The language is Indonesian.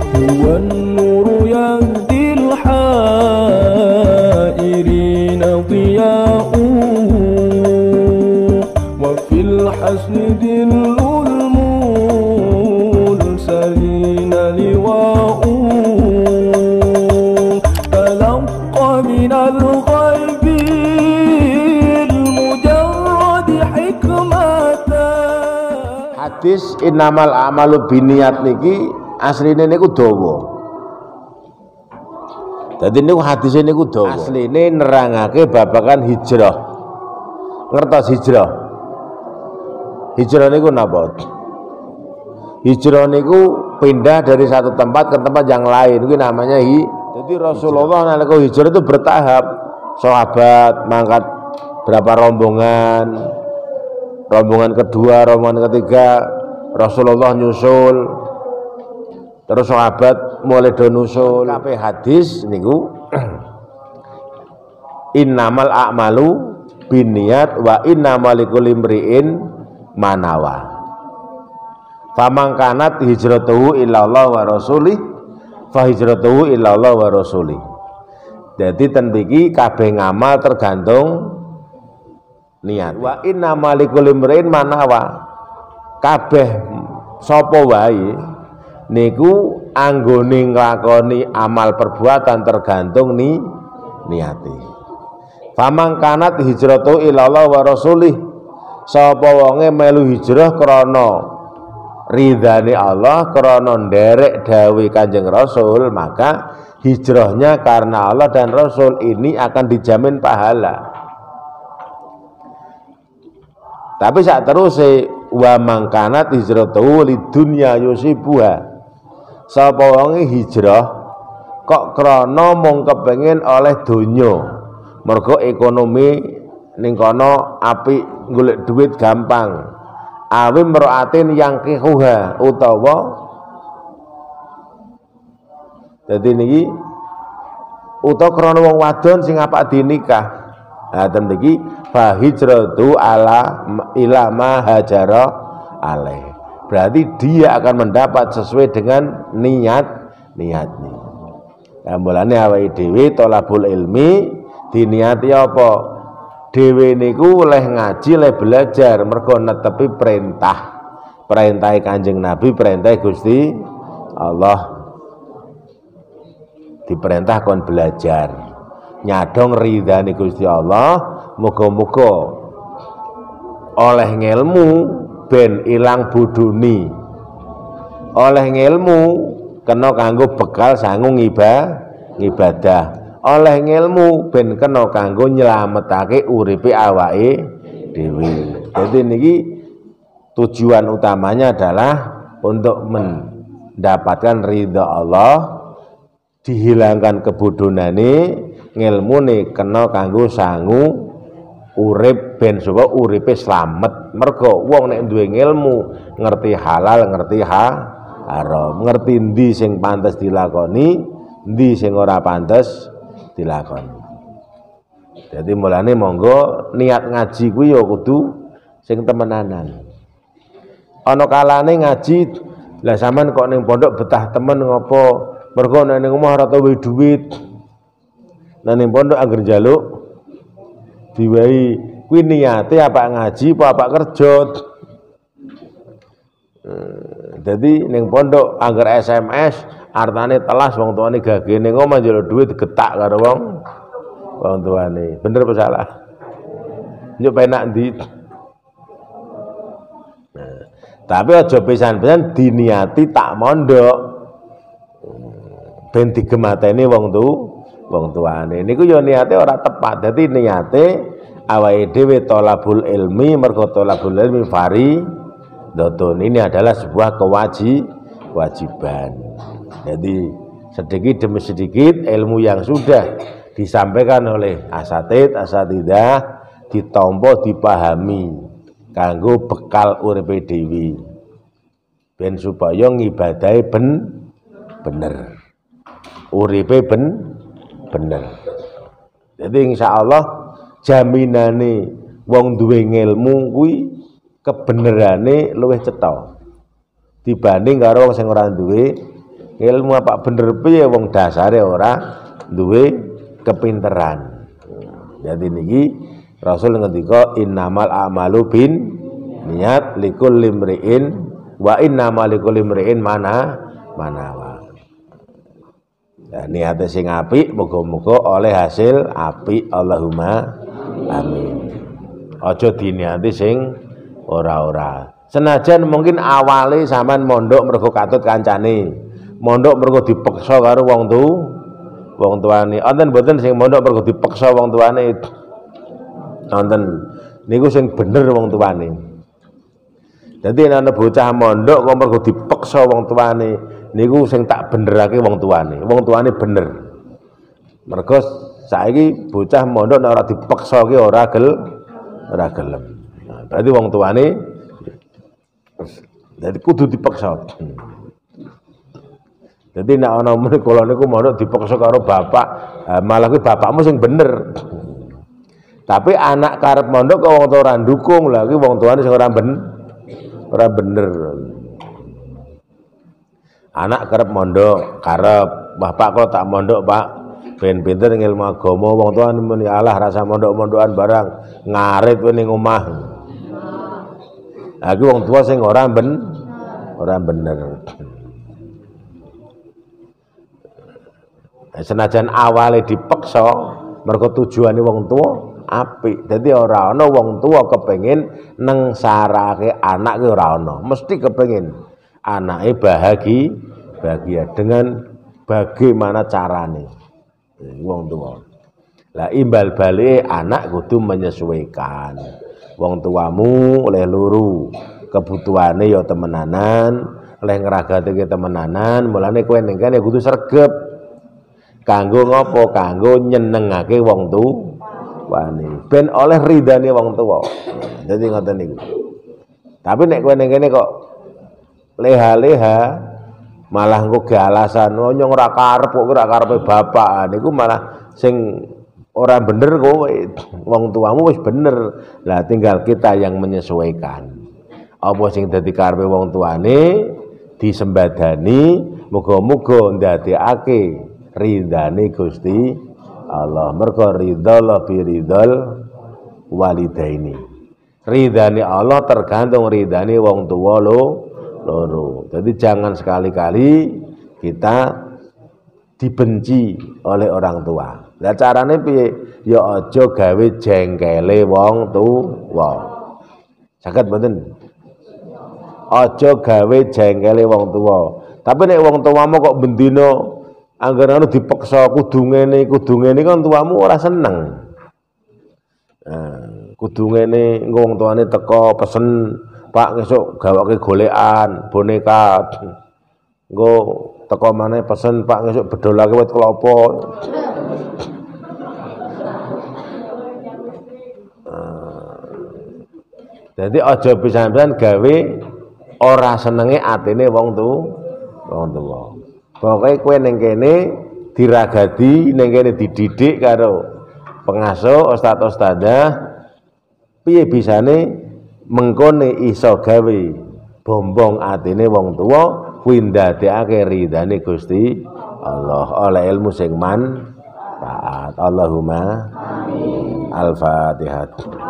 huwan nuru yahdil hairina diya'u wa fil hasni dillul mursalina liwa'u talaqqa minal ghaibil mujarradi hikmatan. Hadis innamal a'malu binniyat niki asline niku dawa. Dadi niku hadis niku dawa. Asline nerangake babagan hijrah. Ngertos hijrah? Hijrah niku napa? Hijrah niku pindah dari satu tempat ke tempat yang lain. Itu namanya Jadi Rasulullah nalika hijrah itu bertahap. Sahabat mangkat berapa rombongan. Rombongan kedua, rombongan ketiga, Rasulullah nyusul. Terus sahabat mulai do nusul. Kabeh hadis niku innamal a'malu binniyat wa innamal likulli imri'in manawa. Faman kanat hijratuhu illallah wa rasulih fa hijratuhu illallah wa rasulih. Jadi ten iki kabeh ngamal tergantung niat. Wa innamal likulli imri'in manawa. Kabeh sapa wae niku anggone nglakoni amal perbuatan tergantung niate. Faman kanat hijratu ilallah wa rasulih, sapa wonge melu hijrah krana ridhane Allah, krana nderek dawuh Kanjeng Rasul, maka hijrahnya karena Allah dan Rasul ini akan dijamin pahala. Tapi saat terus wa mangkanat hijratu lidunya yusibuha, sapa wonge hijrah kok krana mung kepengin oleh donya, mergo ekonomi ning kono apik, golek duit gampang, awi mraatin yang kihuha utawa dadi niki utawa krana wong wadon sing apak dinikah. Nah ten iki fa hijratu ila ma hajara alaih. Berarti dia akan mendapat sesuai dengan niatnya. Nah, mulane awake dhewe thalabul ilmi diniati apa? Dhewe niku oleh ngaji, oleh belajar mergo netepi perintah Kanjeng Nabi, perintah Gusti Allah. Diperintah kon belajar. Nyadong ridhane Gusti Allah, muga-muga oleh ngelmu ben ilang bodoni, oleh ngelmu kena kanggo bekal sanggung ibadah, oleh ngelmu ben kena kanggo nyelametake uripe awake dhewe. Jadi niki tujuan utamanya adalah untuk mendapatkan ridha Allah, dihilangkan kebodhonane, ngilmune kena kanggo sangu urip ben supaya uripe slamet. Mergo wong nek duwe ngilmu ngerti halal, ngerti haram, ngerti ndi sing pantes dilakoni, ndi sing ora pantes dilakoni. Jadi mulane monggo niat ngaji kuwi ya kudu sing temenanan. Ana kalane ngaji lah sampean kok ning pondok betah temen ngopo? Mergo nek ning omah ora tau duit. Nah ning pondok angger njaluk diwahi kuwi niate apa ngaji apa kerja. Jadi ning pondok angger SMS artane telas wong tuane gage ning omah njaluk duit getak karo wong tuane. Bener apa salah? Yo penak ndi. Tapi aja pisan-pisan diniati tak mondok. Ben digemateni wong tuane. Niku yo niate ora tepat. Dadi niate awake dhewe thalabul ilmi, mergo thalabul ilmi fardhun. Ini adalah sebuah kewajiban. Jadi sedikit demi sedikit ilmu yang sudah disampaikan oleh asatidah ditampa dipahami kanggo bekal uripe dhewe. Ben supaya ngibadahe bener. Uripe bener. Jadi insyaallah jaminane wong duwe ilmu kuwi kebenerane luwih cetha dibanding karo wong sing ora duwe ilmu apa bener piye wong dasare ora duwe kepinteran. Jadi niki Rasul ngendika innamal a'malu bin niat likulli imri'in wa innamal likulli imri'in mana wa. Ya, niate sing apik muga-muga oleh hasil apik. Allahumma amin. Aja diniati sing ora-ora. Senajan mungkin awale sampean mondok mergo katut kancane, mondok mergo dipeksa karo wong tuane. Wonten mboten sing mondok mergo dipeksa wong tuane? Wonten. Niku sing bener wong tuane. Dadi ana bocah mondok kok mergo dipeksa wong tuane, niku sing tak benerake wong tuane. Wong tuane bener. Mergo saiki bocah mondok nek ora dipeksa ki ora gelem. Nah, berarti wong tuane jadi kudu dipeksa. Jadi nek ana men kula niku mondok dipeksa karo bapak, malah kuwi bapakmu sing bener. Tapi anak karep mondok kok wong tua ora ndukung, lha kuwi wong tuane sing ora bener. Anak karep mondok, karep bapak kok tak mondok, Pak. Ben pinter ilmu agama, wong tuane muni alah rasa mondok-mondokan barang ngarit kowe ning omah. Lah kuwi wong tua sing ora bener. Senajan awale dipeksa mergo tujuane wong tua apik. Dadi ora ana wong tua kepengin nengsarake anak ki ora ana. Mesti kepengin anake bahagia dengan bagaimana carane. Wong tua. Lah imbal balik anak kudu menyesuaikan. Wong tuamu oleh luru, kebutuhane ya temenanan, oleh ngragatake temenanan, mulane kowe ning kene kudu sregep. Kanggo ngopo? Kanggo nyenengake wong tuane. Ben oleh ridane wong tuwa. Dadi ngoten niku. Tapi nek kowe ning kene kok leha-leha malah engko ge alasan nyong ora karep kok ora karepe bapak, niku malah sing ora bener kowe. Wong tuamu wis bener. Lah tinggal kita yang menyesuaikan. Apa sing dadi karepe wong tuane disembadani, muga-muga ndadekake ridane Gusti Allah. Mergo ridha lebih ridhal walidaini. Ridane Allah tergantung ridane wong tuwa loro. Jadi jangan sekali-kali kita dibenci oleh orang tua. Lah carane piye? Ya aja gawe jengkele wong tuwa. Saged mboten? Aja gawe jengkele wong tuwa. Tapi nek wong tuamu kok bendina anggar anu dipeksa kudu ngene kan tuamu ora seneng. Kudu ngene engko wong tuane teko pesen, Pak ngesuk gawake golekan boneka. Engko teko maneh pesen, Pak ngesuk bedolake wit kelapa. Jadi aja pisan-pisan gawe ora senenge atine wong tuwa. Pokoke kowe ning kene diragati, ning kene dididik karo pengasuh ustaz-ustadzah, piye bisane mengkone iso gawe bombong atine wong tuwa kuwi ndadekake ridane Gusti Allah oleh ilmu sing manfaat. Allahumma amin. Al-Fatihah.